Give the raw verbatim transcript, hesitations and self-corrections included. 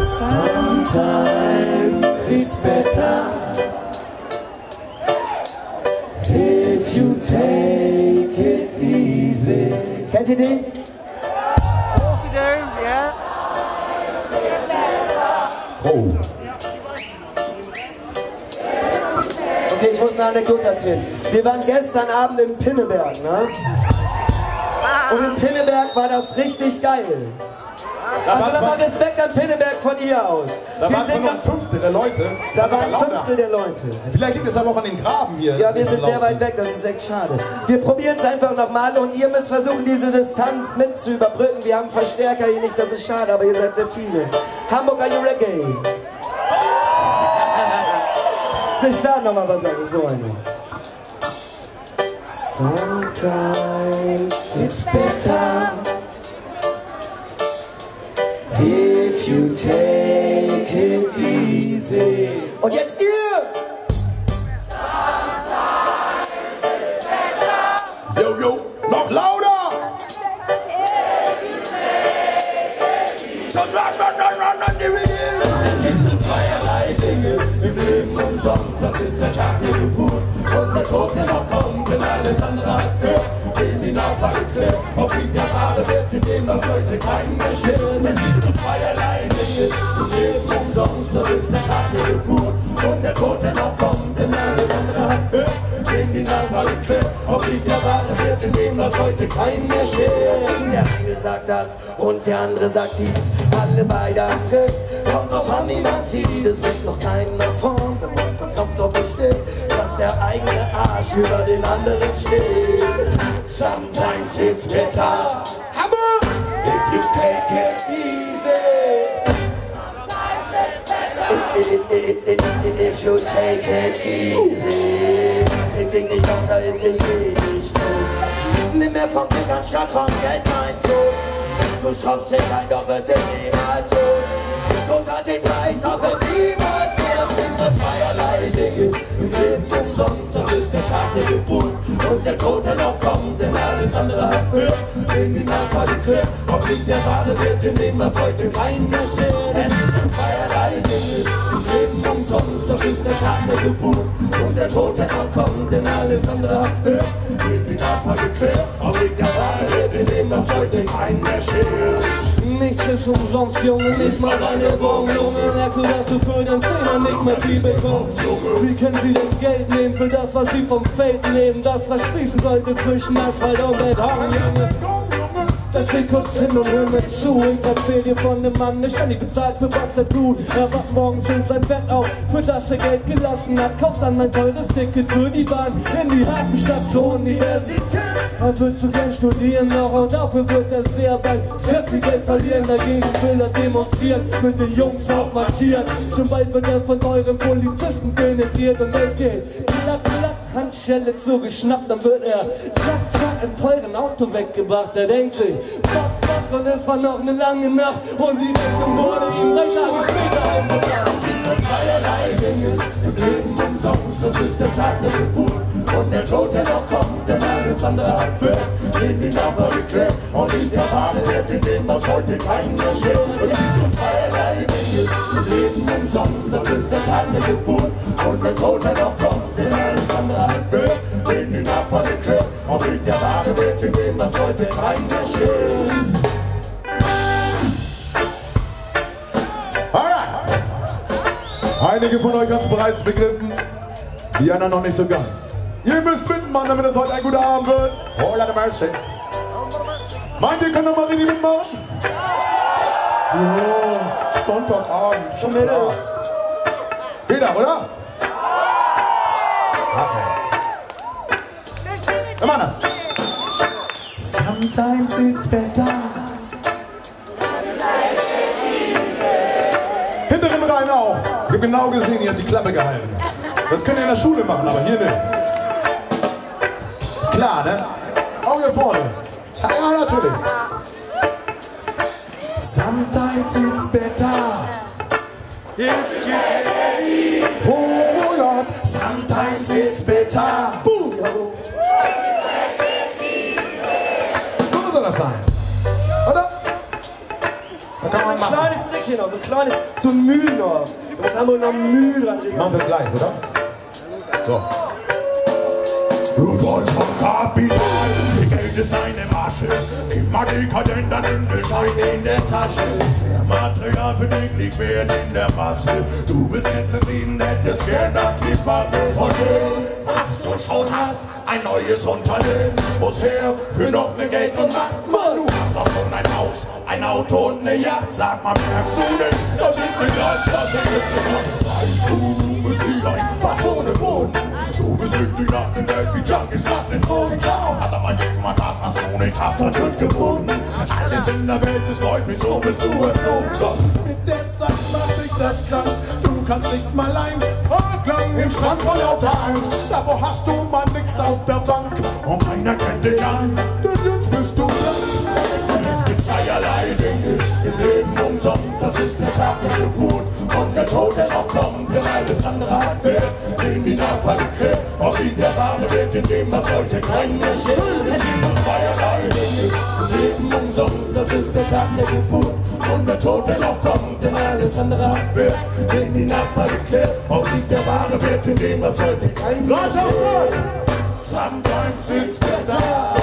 Sometimes it's better if you take it easy. Kennt ihr den? Ja. Oh. Okay, ich muss eine Anekdote erzählen. Wir waren gestern Abend in Pinneberg, ne? Und in Pinneberg war das richtig geil. Also nochmal Respekt an Pinneberg von ihr aus. Da waren es nur ein Fünftel der Leute. Da waren ein Fünftel der Leute. Vielleicht liegt es aber auch an den Graben hier. Ja, wir sind sehr weit weg, das ist echt schade. Wir probieren es einfach nochmal und ihr müsst versuchen, diese Distanz mit zu überbrücken. Wir haben Verstärker hier nicht, das ist schade, aber ihr seid sehr viele. Hamburg, are you reggae? Wir starten nochmal was anderes, so eine. Sometimes it's better if you take it easy. Und jetzt ihr! Yo, yo, noch lauter! So run, run, run, run, run, die Rhythm! Es gibt zweierlei Dinge im Leben umsonst, das ist der Tag der Geburt und der Tod, der noch kommt, wenn alles andere hat gehört. Den die Nachfrage klärt, ob wie der wahre Wert, in dem was heute keinen mehr schert. Es gibt zweierlei Dinge im Leben umsonst, das ist der Tag der Geburt und der Tod, der noch kommt, denn alles andere hat gehört. Den die Nachfrage klärt, ob wie der wahre Wert, in dem was heute keinen mehr schert. Der eine sagt das und der andere sagt dies, alle beide haben recht. Kommt drauf an, wie man sieht, es bringt doch keinen nach vorn, wenn man verkauft doch bestimmt, dass der eigene Arsch über den anderen steht. Sometimes it's better Hammer if you take it easy. If you take it easy. Krieg dich nicht auf, da ist ich nicht tot. Nimm mehr vom Glück anstatt vom Geld, mein Sohn. Du schraubst dich ein, doch es ist niemals tot. Du zahlst den Preis, doch es niemals mehr. Es gibt nur zweierlei Dinge im Leben umsonst. Das ist der Tag der Geburt und der Tod, der noch kommt, denn alles andere hat gehört. Den die Nachfrage klärt, ob nicht der wahre Wert, in dem was heute kein mehr steht. Es gibt nur zweierlei Dinge im Leben umsonst. Das ist der Tag der Geburt und der Tod, der noch kommt, denn alles andere hat gehört. Den die Nachfrage klärt, ob nicht der wahre Wert, in dem was heute kein mehr steht. Nichts ist umsonst, Junge, nicht mal eine Bon, Junge. Merkst du, dass du für den Zehner nicht mehr viel bekommst? Wie können sie denn Geld nehmen für das, was sie vom Feld nehmen? Das versprießen sollte zwischen Asphalt und Beton, Junge. Setz dich kurz hin und hör mir zu. Ich erzähl dir von dem Mann, der ständig bezahlt für was er tut. Er wacht morgens in sein Bett auf, für das er Geld gelassen hat. Kauft dann ein teures Ticket für die Bahn in die Hafenstadt zur Universität. Er will zu gern studieren noch und dafür wird er sehr bald sehr viel Geld verlieren. Dagegen will er demonstrieren, mit den Jungs aufmarschieren. Schon bald wird er von euren Polizisten penetriert und es geht klack, klack, Handschelle zugeschnappt. Dann wird er zack, zack, im teuren Auto weggebracht. Er denkt sich, fuck, fuck, und es war noch eine lange Nacht und die Rechnung wurde ihm drei Tage später aufgebracht. Es gibt nur zweierlei Dinge im Leben umsonst, das ist der Tag der Geburt und der Tod, der noch kommt, denn alles andere hat gehört. Den die Nachfrage klärt und nicht der wahre Wert, in dem was heute kein mehr schert. Es gibt nur zweierlei Dinge im Leben umsonst, das ist der Tag der Geburt und der Tod, der noch kommt, denn alles andere hat gehört. Den die Nachfrage klärt und nicht der wahre Wert, in dem was heute kein mehr schert. Einige von euch haben es bereits begriffen, die anderen noch nicht so ganz. Ihr müsst mitmachen, damit es heute ein guter Abend wird. Oh, Lord of mercy. Meint ihr, könnt noch mal richtig mitmachen? Ja, Sonntagabend, schon wieder. Wieder, oder? Okay. Wir machen das. Sometimes it's better. Hinteren Reihen auch. Ich hab genau gesehen, ihr habt die Klappe gehalten. Das könnt ihr in der Schule machen, aber hier nicht. Ist klar, ne? Auch hier vorne. Ja, natürlich. Sometimes it's better. Oh Lord, sometimes it's better. Boom. So soll das sein. Oder? Da kann man ein kleines Stückchen noch, so ein kleines, so ein Mühe noch. Was haben wir noch Mühe dran, Digga? Machen wir gleich, oder? So. Rudolf vom Kapital, die Geld ist eine Masche, immer dekadent, dann in der Scheine in der Tasche. Der Material für dich liegt wert in der Masse. Du bist jetzt zufrieden, hättest gern das Vierfache von dem, was du schon hast. Ein neues Unternehmen muss her für noch mehr Geld und Macht. Mann, du hast auch schon ein Haus, ein Auto und eine Yacht. Sag mal, merkst du denn, das ist nicht das, was ich mitgebracht habe. Weißt du, du bist wie ein Fass ohne Boden. Du bist süchtig nach dem Geld, wie Junkies nach den Drogen. Hat aber niemand das, was du nicht hast, und wird gebunden. Alles in der Welt ist freundlich, so bist du erzogen. Doch mit der Zeit macht dich das krank. Du kannst nicht mal ein Parklang im Schrank vor lauter Angst. Da wo hast du mal nix auf der Bank und keiner kennt dich an, denn jetzt bist du blank. Es gibt zweierlei Dinge im Leben umsonst. Das ist der Tag der Geburt und der Tod, der noch kommt, denn alles andere hat Wert, den die Nachfrage kehrt. Ob ihn der wahre Wert in dem, was heute kein mehr schert. Es gibt nur zweierlei Dinge im Leben umsonst. Das ist der Tag der Geburt und der Tod, der noch kommt, denn alles andere hat Wert, den die Nachfrage kehrt. Ob ihn der wahre Wert in dem, was heute kein mehr schert. Sometimes it's better.